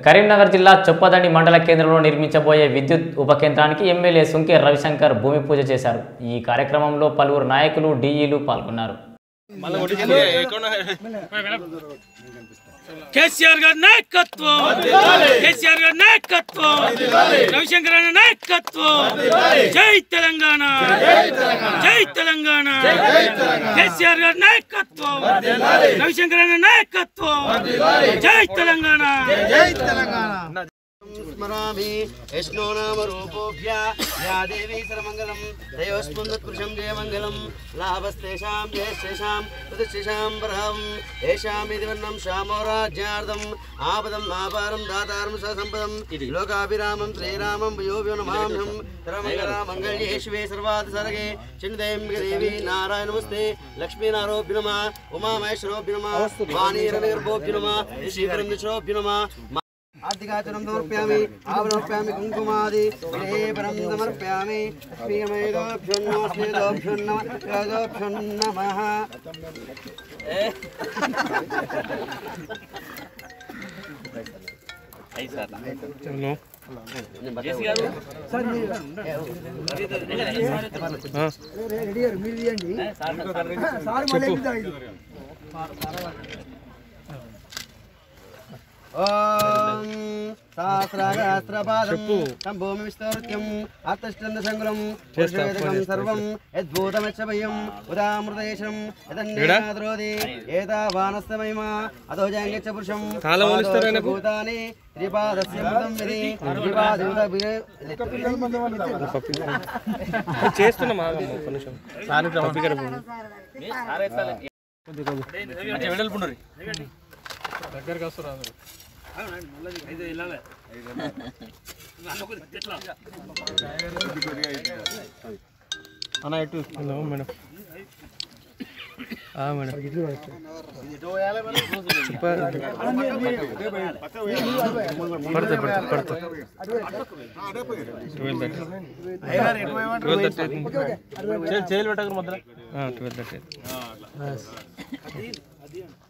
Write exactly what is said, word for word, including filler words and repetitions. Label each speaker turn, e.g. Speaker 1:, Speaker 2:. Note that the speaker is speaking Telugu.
Speaker 1: కరీంనగర్ జిల్లా చొప్పదండి మండల కేంద్రంలో నిర్మించబోయే విద్యుత్ ఉప కేంద్రానికి ఎమ్మెల్యే సుంకే రవిశంకర్ భూమి పూజ చేశారు. ఈ కార్యక్రమంలో పలువురు నాయకులు డీఈలు పాల్గొన్నారు.
Speaker 2: కేసీఆర్ గారి నాయకత్వం, కేసీఆర్ గారి నాయకత్వం, రవిశంకర్ గారి నాయకత్వం. జై తెలంగాణ, జై తెలంగాణ. కేసీఆర్ గారి నాయకత్వం, రవిశంకర్ గారి నాయకత్వం. జై తెలంగాణ, జై తెలంగాణ.
Speaker 3: स्मरामि विष्णो नाम रूपोभ्य या देवी सर्वमंगलम दयोस्मन्दत्पुरुषं जयमंगलम लाभस्तेषां जयस्तेषां प्रतिष्ठेषां बरहं येषां इदिवन्नं श्यामोराज्यार्धम् आपदम् आपारं दातारं ससम्पदं लोकाभिरामं श्रीरामं वयोभ्यो नमाम्यहं सर्वमङ्गला मङ्गल्ये शिवे सर्वार्थसाधके चिन्मयेऽम्बिके देवी नारायणमस्ते लक्ष्मीनारोभ्यो नमः उमामहेश्वरोभ्यो नमः वाणीरविगर्भोभ्यो नमः श्रीकरं नमः. आर्थिकाचरणं समर्पयामि आवरणमर्पयामि कुङ्कुमादि लेपनं समर्पयामि श्रीमेदोभ्यो नमः श्रीमेदोभ्यो नमः श्रीमेदोभ्यो नमः. ओम सहस्रगास्त्रपादं तं भूमि विस्तृत्यं अर्थष्टन्दशङ्कुलं पुरुषवेदकं सर्वं यद्भूतमच्छभयं उदामृतेशं यदन्यनाद्रोदि एतावानस्तमहिमा अतो जयङ्गच्छ पुरुषं भूतानि त्रिपादस्य मृतं विधि त्रिपादुत
Speaker 4: చేస్తున్నామా ఒక నిమిషం సార్ టాపిక్ కరబు సార్ ఎత్తలే అంటే వెడల్పుండరి దగ్గరికి వస్తారు అందరూ అయితే ఇలాలే అన్న ఇటు హలో మేడం ఆ మేడం పడతా పడతా పడతా ట్వెల్వ్ థర్టీ ట్వెల్వ్ థర్టీ చేయలు పెట్టక మొదల ట్వెల్వ్ థర్టీ